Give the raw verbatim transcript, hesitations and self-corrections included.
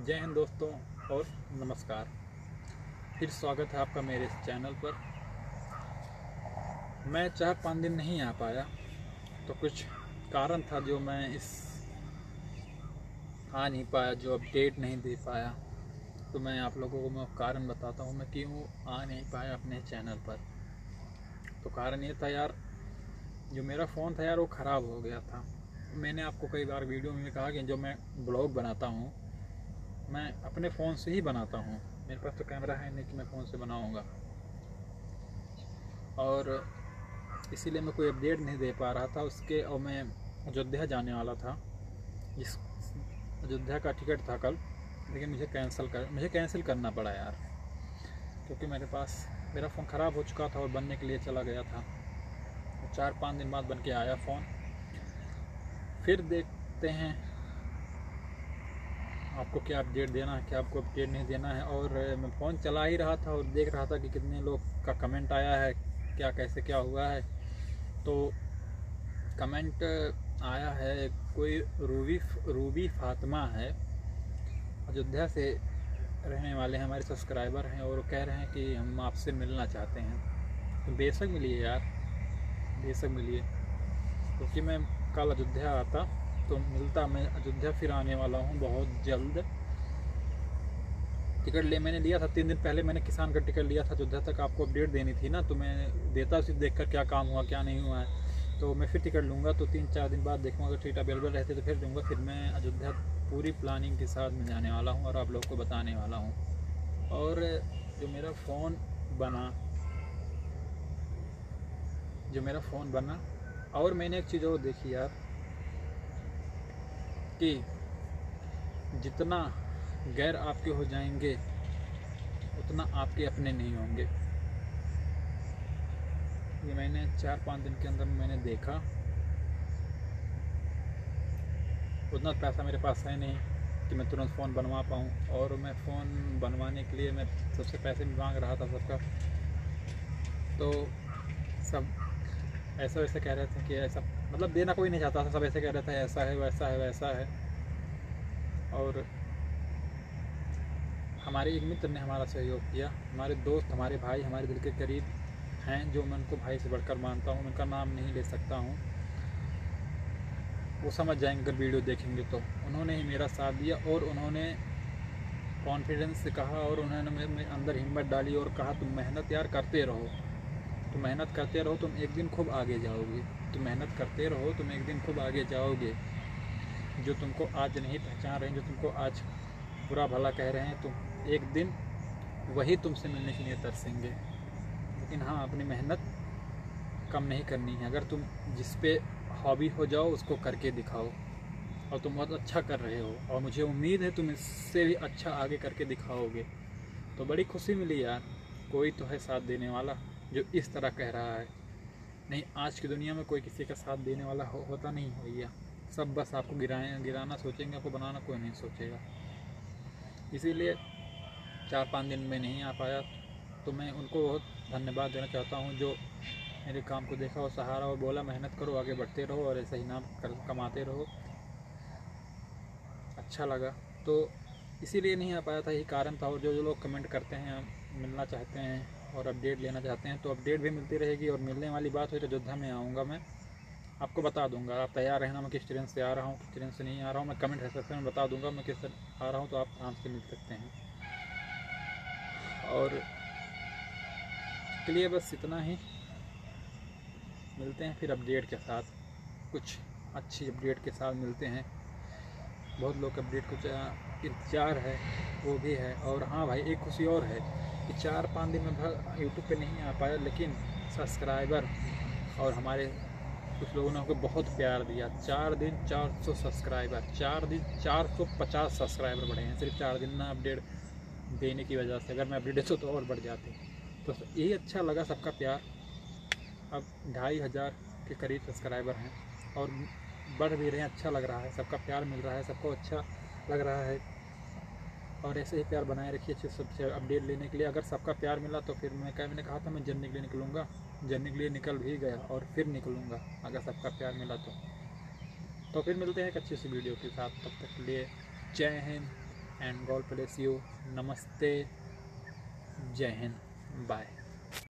जय हिंद दोस्तों और नमस्कार। फिर स्वागत है आपका मेरे इस चैनल पर। मैं चार पाँच दिन नहीं आ पाया, तो कुछ कारण था जो मैं इस आ नहीं पाया, जो अपडेट नहीं दे पाया। तो मैं आप लोगों को मैं कारण बताता हूँ मैं क्यों आ नहीं पाया अपने चैनल पर। तो कारण ये था यार, जो मेरा फ़ोन था यार वो ख़राब हो गया था। मैंने आपको कई बार वीडियो में कहा कि जो मैं ब्लॉग बनाता हूँ मैं अपने फ़ोन से ही बनाता हूँ। मेरे पास तो कैमरा है नहीं कि मैं फ़ोन से बनाऊँगा, और इसीलिए मैं कोई अपडेट नहीं दे पा रहा था उसके। और मैं अयोध्या जाने वाला था, जिस अयोध्या का टिकट था कल, लेकिन मुझे कैंसिल कर मुझे कैंसिल करना पड़ा यार, क्योंकि मेरे पास मेरा फ़ोन ख़राब हो चुका था और बनने के लिए चला गया था। चार पाँच दिन बाद बन के आया फ़ोन। फिर देखते हैं आपको क्या अपडेट देना है, क्या आपको अपडेट नहीं देना है। और मैं फ़ोन चला ही रहा था और देख रहा था कि कितने लोग का कमेंट आया है, क्या कैसे क्या हुआ है। तो कमेंट आया है, कोई रूबी रूबी फातिमा है, अयोध्या से रहने वाले हैं, हमारे सब्सक्राइबर हैं, और कह रहे हैं कि हम आपसे मिलना चाहते हैं। तो बेशक मिलिए यार, बेशक मिलिए, क्योंकि मैं कल अयोध्या आता तो मिलता। मैं अयोध्या फिर आने वाला हूँ बहुत जल्द। टिकट ले मैंने लिया था तीन दिन पहले, मैंने किसान का टिकट लिया था अयोध्या तक। आपको अपडेट देनी थी ना, तो मैं देता सिर्फ देख कर क्या काम हुआ क्या नहीं हुआ है। तो मैं फिर टिकट लूँगा, तो तीन चार दिन बाद देखूँगा, अगर टिकट अवेलेबल रहते तो फिर लूँगा। फिर मैं अयोध्या पूरी प्लानिंग के साथ में जाने वाला हूँ और आप लोग को बताने वाला हूँ। और जो मेरा फ़ोन बना जो मेरा फ़ोन बना और मैंने एक चीज़ और देखी यार, कि जितना गैर आपके हो जाएंगे उतना आपके अपने नहीं होंगे। ये मैंने चार पाँच दिन के अंदर मैंने देखा। उतना पैसा मेरे पास है नहीं कि मैं तुरंत फ़ोन बनवा पाऊँ, और मैं फ़ोन बनवाने के लिए मैं सबसे पैसे भी मांग रहा था सबका। तो सब ऐसा वैसे कह रहे थे कि ऐसा, मतलब देना कोई नहीं चाहता था, सब ऐसे कह रहे थे ऐसा है वैसा है वैसा है। और हमारे एक मित्र ने हमारा सहयोग किया, हमारे दोस्त, हमारे भाई, हमारे दिल के करीब हैं, जो मैं उनको भाई से बढ़कर मानता हूँ। उनका नाम नहीं ले सकता हूँ, वो समझ जाएंगे अगर वीडियो देखेंगे तो। उन्होंने ही मेरा साथ दिया और उन्होंने कॉन्फिडेंस से कहा, और उन्होंने मेरे अंदर हिम्मत डाली और कहा तुम मेहनत यार करते रहो, तुम मेहनत करते रहो, तुम एक दिन खूब आगे जाओगे। तुम मेहनत करते रहो, तुम एक दिन खूब आगे जाओगे। जो तुमको आज नहीं पहचान रहे हैं, जो तुमको आज बुरा भला कह रहे हैं, तुम एक दिन वही तुमसे मिलने के लिए तरसेंगे। लेकिन हाँ, अपनी मेहनत कम नहीं करनी है। अगर तुम जिस पे हॉबी हो जाओ उसको करके दिखाओ, और तुम बहुत अच्छा कर रहे हो, और मुझे उम्मीद है तुम इससे भी अच्छा आगे करके दिखाओगे। तो बड़ी खुशी मिली यार, कोई तो है साथ देने वाला जो इस तरह कह रहा है। नहीं, आज की दुनिया में कोई किसी का साथ देने वाला हो, होता नहीं है भैया। सब बस आपको गिराए गिराना सोचेंगे, आपको बनाना कोई नहीं सोचेगा। इसीलिए चार पाँच दिन में नहीं आ पाया, तो मैं उनको बहुत धन्यवाद देना चाहता हूँ जो मेरे काम को देखा और सहारा, और बोला मेहनत करो, आगे बढ़ते रहो और ऐसे ही नाम कर कमाते रहो। अच्छा लगा, तो इसीलिए नहीं आ पाया था, यही कारण था। और जो जो लोग कमेंट करते हैं, मिलना चाहते हैं और अपडेट लेना चाहते हैं, तो अपडेट भी मिलती रहेगी। और मिलने वाली बात हुई तो अयोध्या में आऊँगा, मैं आपको बता दूंगा। आप तैयार रहना, मैं किस ट्रेन से आ रहा हूँ, किस ट्रेन से नहीं आ रहा हूँ, मैं कमेंट सेक्शन में बता दूंगा मैं किस आ रहा हूँ, तो आप आराम से मिल सकते हैं। और के लिए बस इतना ही, मिलते हैं फिर अपडेट के साथ, कुछ अच्छी अपडेट के साथ मिलते हैं। बहुत लोग अपडेट को इंतजार है, वो भी है। और हाँ भाई, एक खुशी और है कि चार पाँच दिन में भर यूट्यूब पे नहीं आ पाया, लेकिन सब्सक्राइबर और हमारे कुछ लोगों ने हमको बहुत प्यार दिया। चार दिन चार सौ सब्सक्राइबर, चार दिन चार सौ पचास सब्सक्राइबर बढ़े हैं सिर्फ चार दिन में अपडेट देने की वजह से। अगर मैं अपडेट देता तो और बढ़ जाते। तो यही अच्छा लगा, सबका प्यार। अब ढाई हज़ार के करीब सब्सक्राइबर हैं और बढ़ भी रहे हैं। अच्छा लग रहा है, सबका प्यार मिल रहा है, सबको अच्छा लग रहा है। और ऐसे ही प्यार बनाए रखिए अच्छे सबसे अपडेट लेने के लिए। अगर सबका प्यार मिला तो फिर मैं क्या मैंने कहा था मैं जर्नी के लिए निकलूँगा, जर्नी के लिए निकल भी गया और फिर निकलूँगा अगर सबका प्यार मिला तो। तो फिर मिलते हैं एक अच्छी सी वीडियो के साथ, तब तक के लिए Jai Hind, and God bless you. Namaste, Jai Hind, bye.